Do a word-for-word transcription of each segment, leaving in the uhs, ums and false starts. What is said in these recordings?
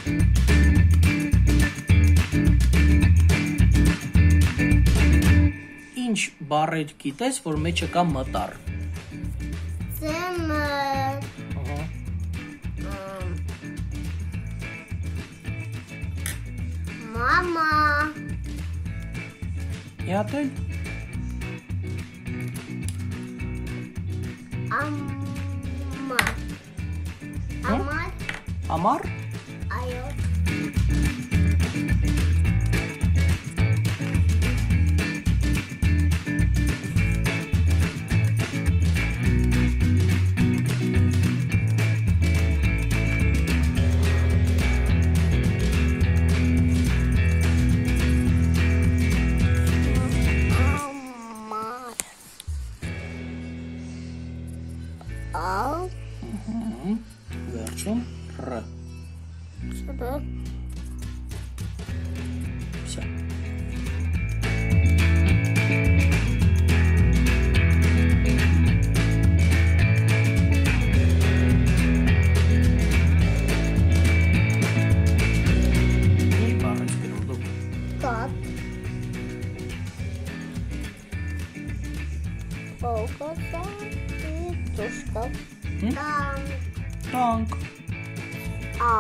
Ինչ բառեր գիտես, որ մեջը կա մտար։ Ձմեռ, Ահա։ մամա, Մի հատ էլ։ ամա, ամար, Ամառ։ այո, ամար, ալ, Վերջում ռ։ սրը, Всё։ Ինչ բառ ես գրում դու։ կատ, կողոսա, տուշկա, տան, Տանկ։ ա,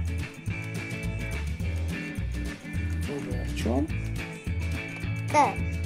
Ու վերջում տ,